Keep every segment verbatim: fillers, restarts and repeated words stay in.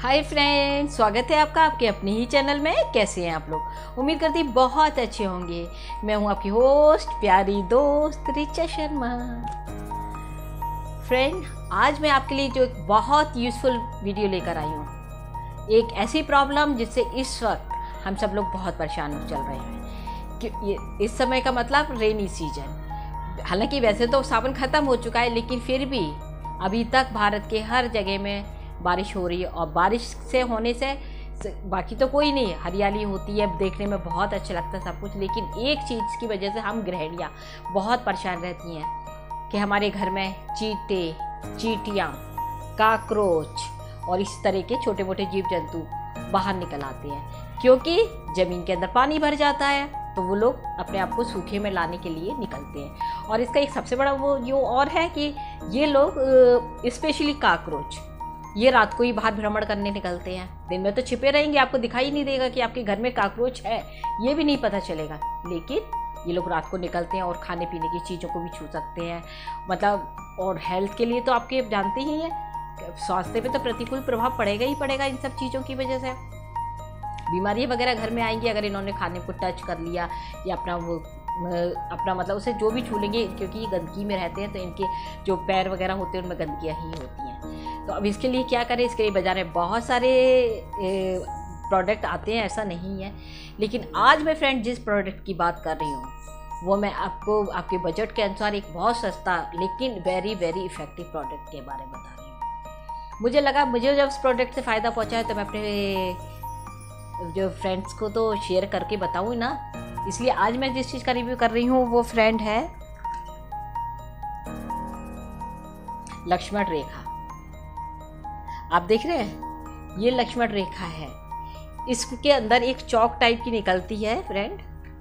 Hi friends, स्वागत है आपका आपके अपने ही चैनल में। कैसे हैं आप लोग? उम्मीद करती बहुत अच्छे होंगे। मैं हूं आपकी होस्ट प्यारी दोस्त रिचा शर्मा। फ्रेंड, आज मैं आपके लिए जो एक बहुत यूज़फुल वीडियो लेकर आई हूं, एक ऐसी प्रॉब्लम जिससे इस वक्त हम सब लोग बहुत परेशान हो चल रहे हैं कि ये इस समय का मतलब रेनी सीजन। हालांकि वैसे तो सावन ख़त्म हो चुका है, लेकिन फिर भी अभी तक भारत के हर जगह में बारिश हो रही है। और बारिश से होने से बाकी तो कोई नहीं, हरियाली होती है, देखने में बहुत अच्छा लगता है सब कुछ। लेकिन एक चीज़ की वजह से हम गृहिणियाँ बहुत परेशान रहती हैं कि हमारे घर में चींटे, चींटियाँ, काकरोच और इस तरह के छोटे मोटे जीव जंतु बाहर निकल आते हैं, क्योंकि ज़मीन के अंदर पानी भर जाता है। तो वो लोग अपने आप को सूखे में लाने के लिए निकलते हैं। और इसका एक सबसे बड़ा वो यो और है कि ये लोग स्पेशली काकरोच, ये रात को ही बाहर भ्रमण करने निकलते हैं। दिन में तो छिपे रहेंगे, आपको दिखाई नहीं देगा कि आपके घर में काकरोच है, ये भी नहीं पता चलेगा। लेकिन ये लोग रात को निकलते हैं और खाने पीने की चीज़ों को भी छू सकते हैं। मतलब और हेल्थ के लिए तो आपके जानते ही हैं, स्वास्थ्य पे तो प्रतिकूल प्रभाव पड़ेगा ही पड़ेगा इन सब चीज़ों की वजह से। बीमारियाँ वगैरह घर में आएंगी अगर इन्होंने खाने को टच कर लिया या अपना वो अपना मतलब उसे जो भी छू लेंगे, क्योंकि ये गंदगी में रहते हैं तो इनके जो पैर वगैरह होते हैं उनमें गंदगियाँ ही होती हैं। तो अब इसके लिए क्या करें? इसके लिए बाज़ार में बहुत सारे प्रोडक्ट आते हैं, ऐसा नहीं है। लेकिन आज मैं फ्रेंड जिस प्रोडक्ट की बात कर रही हूँ वो मैं आपको आपके बजट के अनुसार एक बहुत सस्ता लेकिन वेरी वेरी इफ़ेक्टिव प्रोडक्ट के बारे में बता रही हूँ। मुझे लगा मुझे जब इस प्रोडक्ट से फ़ायदा पहुँचा है तो मैं अपने जो फ्रेंड्स को तो शेयर करके बताऊँ ना, इसलिए आज मैं जिस चीज़ का रिव्यू कर रही हूँ वो फ्रेंड है लक्ष्मण रेखा। आप देख रहे हैं, ये लक्ष्मण रेखा है। इसके अंदर एक चौक टाइप की निकलती है फ्रेंड।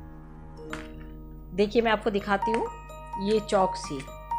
देखिए मैं आपको दिखाती हूँ, ये चौक सी,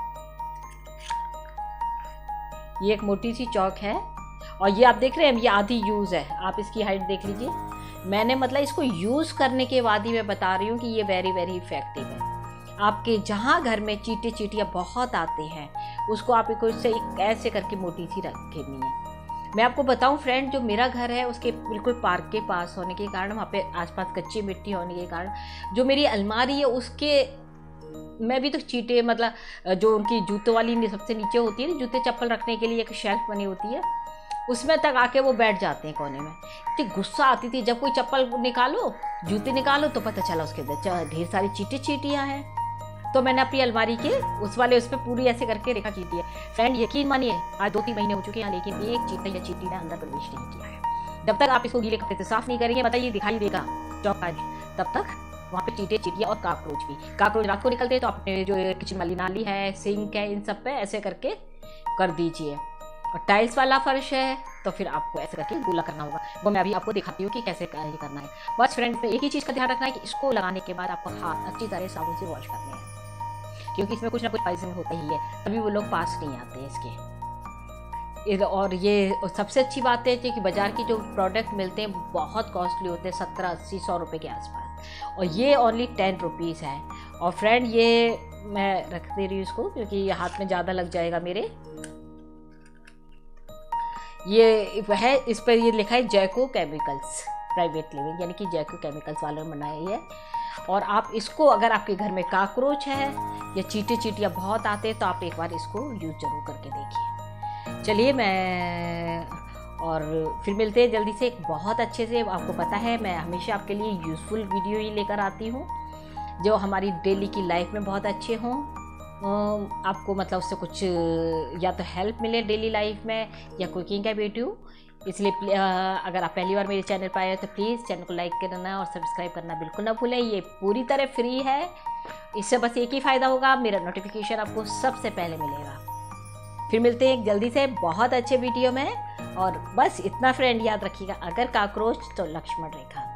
ये एक मोटी सी चौक है। और ये आप देख रहे हैं, ये आधी यूज़ है। आप इसकी हाइट देख लीजिए। मैंने मतलब इसको यूज़ करने के बाद ही मैं बता रही हूँ कि ये वेरी वेरी इफ़ेक्टिव है। आपके जहाँ घर में चींटे चींटियाँ बहुत आते हैं, उसको आप को इससे एक ऐसे करके मोटी सी रखनी है। मैं आपको बताऊं फ्रेंड, जो मेरा घर है उसके बिल्कुल पार्क के पास होने के कारण, वहाँ पे आसपास कच्ची मिट्टी होने के कारण जो मेरी अलमारी है उसके मैं भी तो चींटे, मतलब जो उनकी जूतों वाली सबसे नीचे होती है ना, जूते चप्पल रखने के लिए एक शेल्फ बनी होती है, उसमें तक आके वो बैठ जाते हैं कोने में। तो गुस्सा आती थी जब कोई चप्पल निकालो, जूते निकालो तो पता चला उसके अंदर ढेर सारी चींटे चींटियाँ हैं। तो मैंने अपनी अलमारी के उस वाले उस पर पूरी ऐसे करके रेखा की है। फ्रेंड यकीन मानिए, आज दो तीन महीने हो चुके हैं लेकिन एक चींटा या चींटी ने अंदर प्रवेश नहीं किया है। जब तक आप इसको गीले कपड़े से साफ नहीं करेंगे, बताइए दिखाई देगा चौक आज, तब तक वहाँ पे चींटे चींटियाँ और काकरोच भी। काकरोच रात को निकलते हैं तो अपने जो किचन वाली नाली है, सिंक है, इन सब पे ऐसे करके कर दीजिए। और टाइल्स वाला फर्श है तो फिर आपको ऐसे करके गोला करना होगा। वो मैं अभी आपको दिखाती हूँ कि कैसे ये करना है। बस फ्रेंड्स, में एक ही चीज़ का ध्यान रखना है कि इसको लगाने के बाद आपको हाथ अच्छी तरह साबुन से वॉश करने हैं, क्योंकि इसमें कुछ ना कुछ पॉइजन होता ही है, तभी वो लोग पास नहीं आते हैं इसके। और ये सबसे अच्छी बात है कि बाज़ार की जो प्रोडक्ट मिलते हैं बहुत कॉस्टली होते हैं, सत्तर अस्सी सौ रुपये के आसपास, और ये ओनली टेन रुपीज़ है। और फ्रेंड ये मैं रख दे रही हूँ इसको, क्योंकि ये हाथ में ज़्यादा लग जाएगा मेरे। ये है, इस पर ये लिखा है जैको केमिकल्स प्राइवेट लिमिटेड, यानी कि जैको केमिकल्स वालों ने बनाई है। और आप इसको, अगर आपके घर में काकरोच है या चींटे चींटियाँ बहुत आते हैं तो आप एक बार इसको यूज़ जरूर करके देखिए। चलिए मैं और फिर मिलते हैं जल्दी से एक बहुत अच्छे से। आपको पता है मैं हमेशा आपके लिए यूज़फुल वीडियो ही लेकर आती हूँ जो हमारी डेली की लाइफ में बहुत अच्छे हों। आपको मतलब उससे कुछ या तो हेल्प मिले डेली लाइफ में या कुकिंग का वीडियो। इसलिए अगर आप पहली बार मेरे चैनल पर आए हो तो प्लीज़ चैनल को लाइक करना और सब्सक्राइब करना बिल्कुल ना भूलें। ये पूरी तरह फ्री है। इससे बस एक ही फ़ायदा होगा, मेरा नोटिफिकेशन आपको सबसे पहले मिलेगा। फिर मिलते हैं एक जल्दी से बहुत अच्छे वीडियो में। और बस इतना फ्रेंड याद रखिएगा, अगर काकरोच तो लक्ष्मण रेखा।